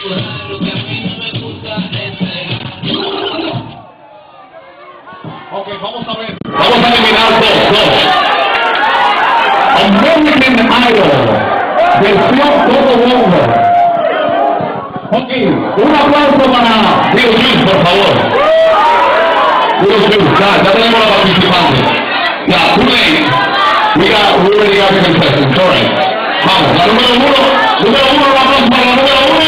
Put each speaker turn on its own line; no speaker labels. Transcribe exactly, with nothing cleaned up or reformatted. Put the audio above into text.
Ok, vamos a ver. Vamos a eliminar dos, dos. American Idol. Versión todo mundo. Ok, un aplauso para Dios Luis, por favor. Dios Luis, ya, ya tenemos la participante. Ya, too late. We got, we already got the contestants. All right. Vamos, la número uno, número uno, un aplauso para la número uno.